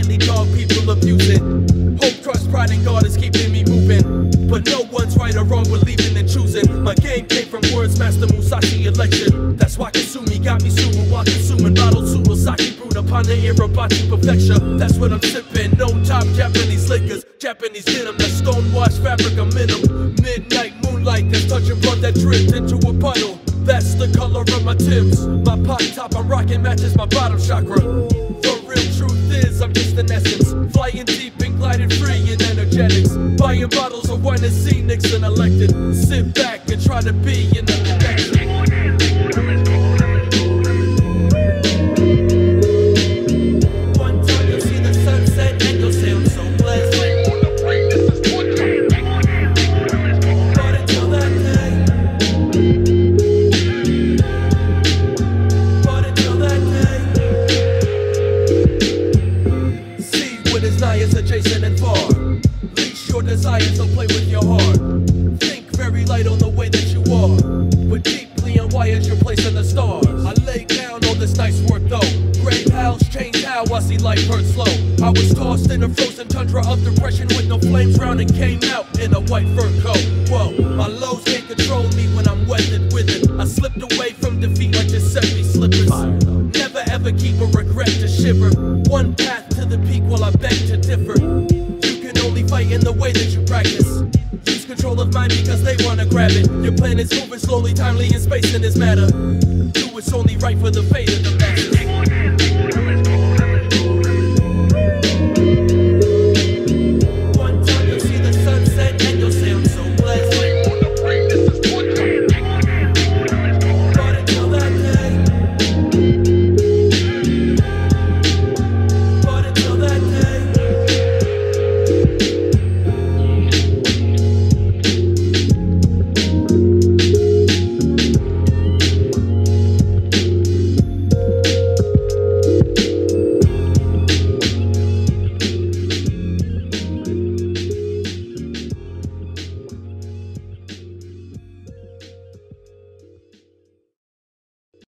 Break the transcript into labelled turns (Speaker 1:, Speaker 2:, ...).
Speaker 1: lightly, dog, people abuse it. Hope, trust, pride, and God is keeping me moving. But no one's right or wrong, believing and choosing. My game came from words, Master Musashi election. That's why Kasumi got me suru while consuming bottled sudo sake brewed upon the ibaraki prefecture. That's what I'm sipping. No top Japanese liquors, Japanese denim, that stonewashed fabric I'm in 'em. Midnight moonlight that's touching blood that dripped into a puddle. That's the color of my timbs. My pot top I'm rocking matches my bottom chakra. The real truth is I'm just an essence, flying deep and gliding free in energetics. Buying bottles of wine and scenics and elected. Sit back and try to be in the connection. One time you'll see the sunset and you'll say I'm so blessed. But until that day, is adjacent and far. Leash your desires, don't play with your heart. Think very light on the way that you are, but deeply unwired your place in the stars. I lay down on this nice work though. Grave house, change how I see life hurt slow. I was tossed in a frozen tundra of depression with no flames round and came out in a white fur coat. Whoa, my lows can't control me when I'm weathered with it. I slipped away from defeat like Giuseppe slippers. Never ever keep a regret to shiver. One path to the peak while I beg to differ. You can only fight in the way that you practice. Use control of mind because they wanna grab it. Your plan is moving slowly, timely, and space in this matter. Do what's only right for the fate of the masses.